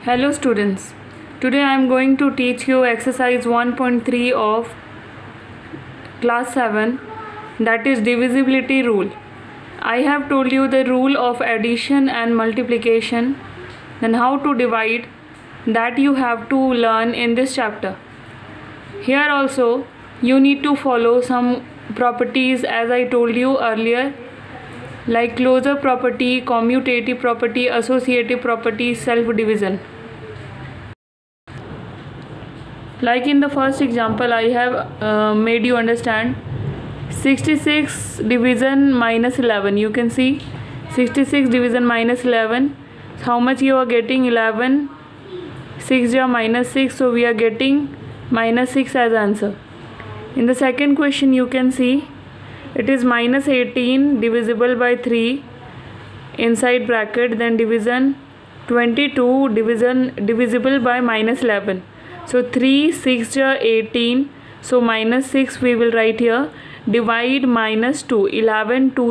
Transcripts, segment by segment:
Hello students, today I am going to teach you exercise 1.3 of class 7, that is divisibility rule. I have told you the rule of addition and multiplication, then how to divide, that you have to learn in this chapter. Here also you need to follow some properties as I told you earlier, like closure property, commutative property, associative property, self-division. Like in the first example, I have made you understand 66 division minus 11. You can see 66 division minus 11. How much you are getting? 11. 6 minus 6. So we are getting minus 6 as answer. In the second question, you can see it is minus 18 divisible by 3 inside bracket, then division 22 divisible by minus 11. So 3, 6 18. So minus 6 we will write here. Divide minus 2. 11 2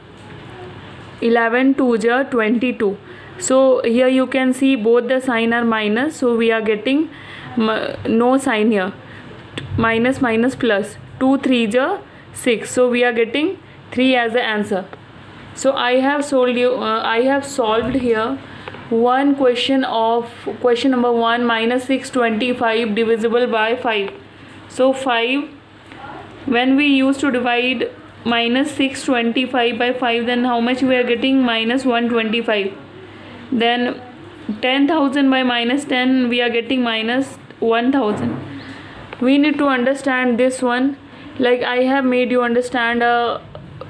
22. So here you can see both the sign are minus. So we are getting no sign here. Minus minus plus. 2 3 6. So we are getting 3 as the answer. So I have solved here one question of question number 1, minus 625 divisible by 5. So 5, when we used to divide minus 625 by 5, then how much we are getting? Minus 125. Then 10,000 by minus 10, we are getting minus 1,000. We need to understand this one. Like I have made you understand a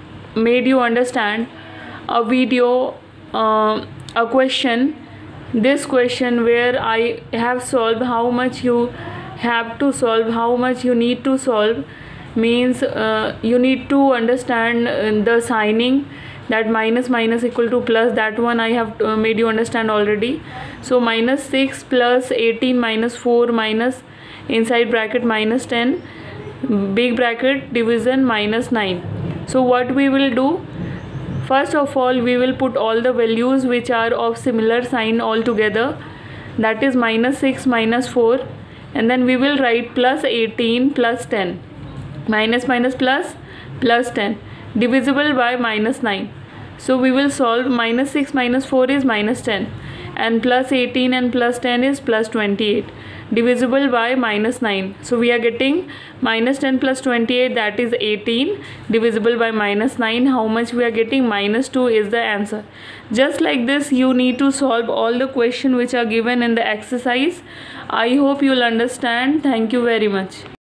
video, a question, this question where I have solved how much you have to solve, how much you need to solve, means you need to understand the signing, that minus minus equal to plus, that one I have made you understand already. So minus 6 plus 18 minus 4 minus inside bracket minus 10 big bracket division minus 9. So what we will do? First of all, we will put all the values which are of similar sign all together, that is minus 6 minus 4, and then we will write plus 18 plus 10, minus minus plus 10, divisible by minus 9. So we will solve. Minus 6 minus 4 is minus 10, and plus 18 and plus 10 is plus 28, divisible by minus 9. So we are getting minus 10 plus 28, that is 18, divisible by minus 9. How much we are getting? Minus 2 is the answer. Just like this you need to solve all the questions which are given in the exercise. I hope you will understand. Thank you very much.